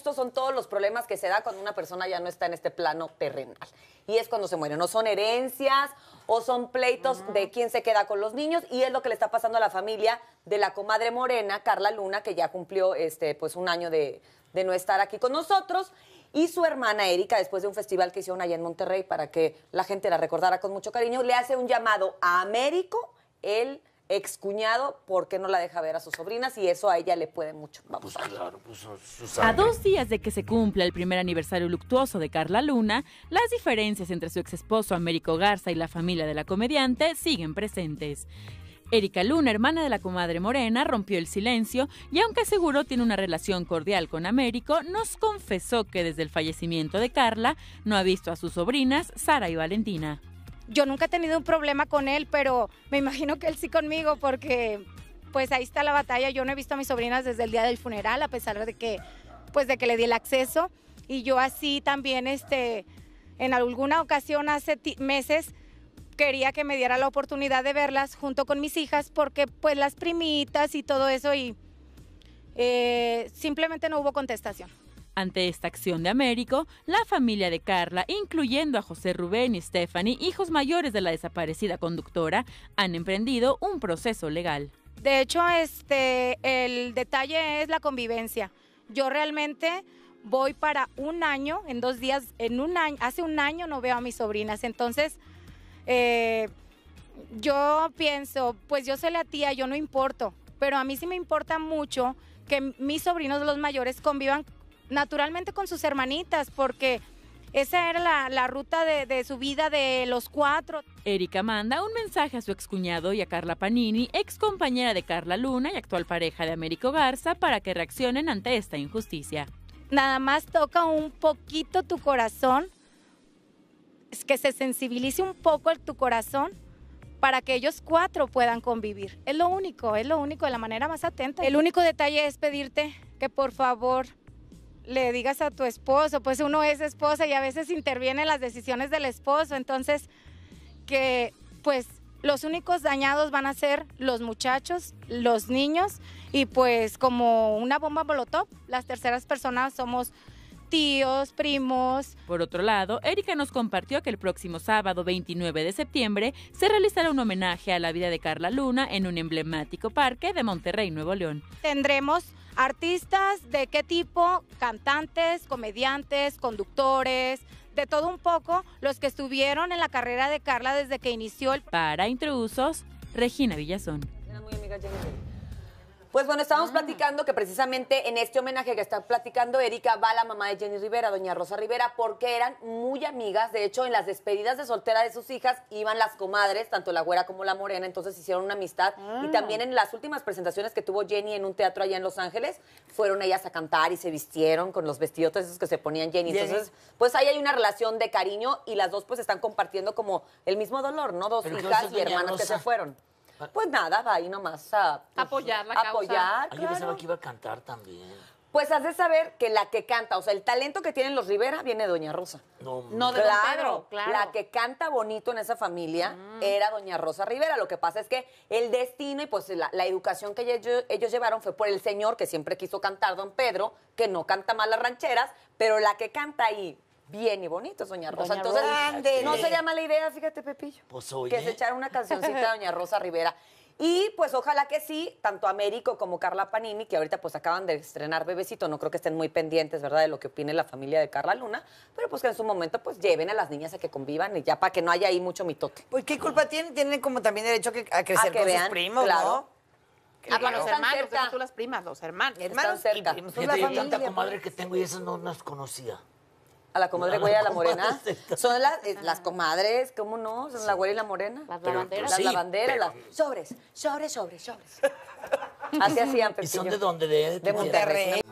estos son todos los problemas que se da cuando una persona ya no está en este plano terrenal. Y es cuando se muere. No son herencias o son pleitos de quién se queda con los niños. Y es lo que le está pasando a la familia de la comadre Morena, Carla Luna, que ya cumplió pues un año de no estar aquí con nosotros. Y su hermana Erika, después de un festival que hicieron allá en Monterrey para que la gente la recordara con mucho cariño, le hace un llamado a Américo, el excuñado, porque no la deja ver a sus sobrinas y eso a ella le puede mucho. Vamos Pues claro, pues su A 2 días de que se cumpla el primer aniversario luctuoso de Carla Luna, las diferencias entre su exesposo Américo Garza y la familia de la comediante siguen presentes. Erika Luna, hermana de la comadre Morena, rompió el silencio y aunque aseguró tiene una relación cordial con Américo, nos confesó que desde el fallecimiento de Carla no ha visto a sus sobrinas Sara y Valentina. Yo nunca he tenido un problema con él, pero me imagino que él sí conmigo porque pues ahí está la batalla. Yo no he visto a mis sobrinas desde el día del funeral, a pesar de que le di el acceso. Y yo así también en alguna ocasión hace meses quería que me diera la oportunidad de verlas junto con mis hijas porque pues las primitas y todo eso y simplemente no hubo contestación. Ante esta acción de Américo, la familia de Carla, incluyendo a José Rubén y Stephanie, hijos mayores de la desaparecida conductora, han emprendido un proceso legal. De hecho, el detalle es la convivencia. Yo realmente voy para un año, en 2 días, hace un año no veo a mis sobrinas, entonces yo pienso, pues yo soy la tía, yo no importo, pero a mí sí me importa mucho que mis sobrinos, los mayores, convivan naturalmente con sus hermanitas, porque esa era la ruta de su vida de los 4. Erika manda un mensaje a su excuñado y a Carla Panini, ex compañera de Carla Luna y actual pareja de Américo Garza, para que reaccionen ante esta injusticia. Nada más toca un poquito tu corazón, es que se sensibilice un poco tu corazón para que ellos 4 puedan convivir. Es lo único, de la manera más atenta. El único detalle es pedirte que por favor le digas a tu esposo, pues uno es esposa y a veces interviene en las decisiones del esposo, entonces que pues los únicos dañados van a ser los muchachos, los niños y pues como una bomba molotov, las terceras personas somos tíos, primos. Por otro lado, Erika nos compartió que el próximo sábado 29 de septiembre se realizará un homenaje a la vida de Carla Luna en un emblemático parque de Monterrey, Nuevo León. Tendremos artistas de qué tipo, cantantes, comediantes, conductores, de todo un poco, los que estuvieron en la carrera de Carla desde que inició el... Para Intrusos, Regina Villazón. Era muy amiga Jenny. Pues bueno, estábamos platicando que precisamente en este homenaje que está platicando Erika va la mamá de Jenny Rivera, doña Rosa Rivera, porque eran muy amigas. De hecho, en las despedidas de soltera de sus hijas iban las comadres, tanto la güera como la morena, entonces hicieron una amistad. Y también en las últimas presentaciones que tuvo Jenny en un teatro allá en Los Ángeles, fueron ellas a cantar y se vistieron con los vestidotes esos que se ponían Jenny. Entonces, pues ahí hay una relación de cariño y las dos pues están compartiendo como el mismo dolor, ¿no? 2 hijas y hermanas que se fueron. Pues nada, va ahí nomás a apoyar la causa. Apoyar, Yo pensaba que iba a cantar también. Pues has de saber que la que canta, o sea, el talento que tienen los Rivera viene de doña Rosa. No de Don Pedro, claro. La que canta bonito en esa familia era doña Rosa Rivera. Lo que pasa es que el destino y pues la educación que ellos llevaron fue por el señor que siempre quiso cantar, don Pedro, que no canta mal las rancheras, pero la que canta ahí bien y bonito es doña Rosa. Entonces, no sería mala idea, fíjate, Pepillo, Pues oye. que se echara una cancioncita de doña Rosa Rivera. Y pues ojalá que sí, tanto Américo como Carla Panini, que ahorita pues acaban de estrenar Bebecito, no creo que estén muy pendientes, ¿verdad?, de lo que opine la familia de Carla Luna, pero pues que en su momento pues lleven a las niñas a que convivan y ya para que no haya ahí mucho mitote. Pues qué culpa tienen, tienen como también derecho a crecer que con vean, sus primos, claro. ¿no? Para los Están hermanos, cerca. deja tú las primas, los hermanos. Están cerca. primos, Fíjate, la yo familia, tanta pues. comadre que tengo y esas no las conocía. A la comadre güera y a la morena. comadre. Son las comadres, ¿cómo no? Son la güera y la morena. Las Pero, lavanderas. Las sí, lavanderas, pero- las sobres. Así hacían, ¿Y son Pepillo. de dónde? De Monterrey.